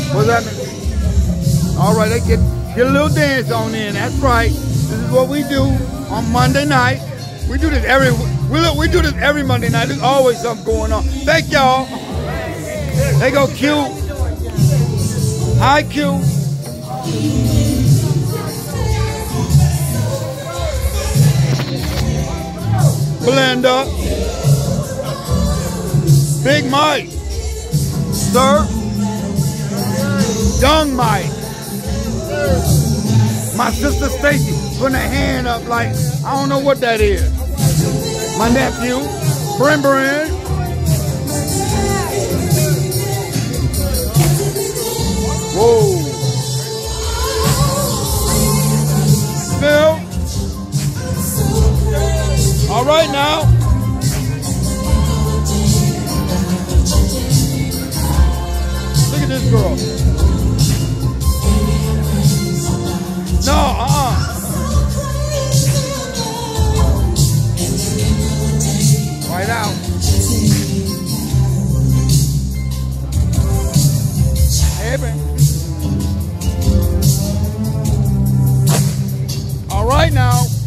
What's happening? All right, they get a little dance on in. That's right. This is what we do on Monday night. We do this we do this every Monday night. There's always something going on. Thank y'all. They go Q. Hi Q. Belinda. Big Mike. Sir. Young Mike. My sister Stacy putting her hand up like, I don't know what that is. My nephew, Bren. Whoa. Phil. All right now. Look at this girl. No, Right out. Hey, man. All right now.